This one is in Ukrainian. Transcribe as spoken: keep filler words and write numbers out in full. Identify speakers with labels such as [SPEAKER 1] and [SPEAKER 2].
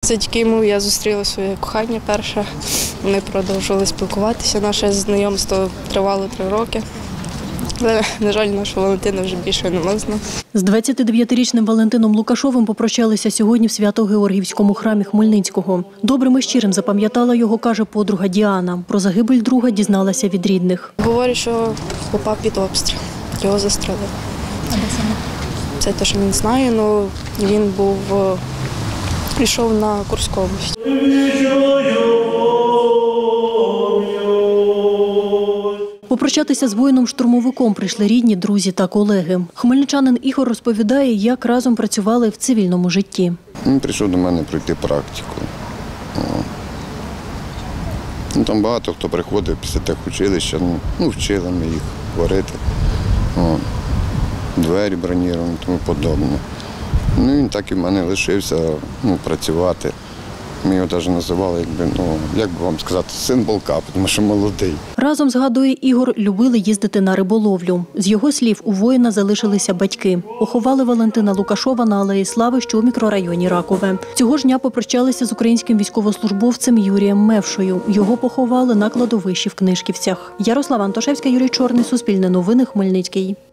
[SPEAKER 1] Завдяки йому я зустріла своє кохання перше. Вони продовжували спілкуватися. Наше знайомство тривало три роки. Але, на жаль, нашого Валентина вже більше не можна.
[SPEAKER 2] З двадцятидев'ятирічним Валентином Лукашовим попрощалися сьогодні в Свято-Георгіївському храмі Хмельницького. Добрим і щирим запам'ятала його, каже подруга Діана. Про загибель друга дізналася від рідних.
[SPEAKER 1] Говорять, що попав під обстріл. Його застрелили. Це те, що він знає, але він був, прийшов на Курську область.
[SPEAKER 2] Попрощатися з воїном-штурмовиком прийшли рідні, друзі та колеги. Хмельничанин Ігор розповідає, як разом працювали в цивільному житті.
[SPEAKER 3] Він прийшов до мене пройти практику. Ну, там багато хто приходив після техучилища, ну, вчили ми їх варити, О, двері броніровані і тому подобне. Ну, він так і в мене лишився ну, працювати. Ми його навіть називали, якби, ну, як би вам сказати, син Болка, тому що молодий.
[SPEAKER 2] Разом, згадує Ігор, любили їздити на риболовлю. З його слів, у воїна залишилися батьки. Поховали Валентина Лукашова на Алеї Слави, що у мікрорайоні Ракове. Цього ж дня попрощалися з українським військовослужбовцем Юрієм Мевшою. Його поховали на кладовищі в Книжківцях. Ярослава Антошевська, Юрій Чорний, Суспільне новини, Хмельницький.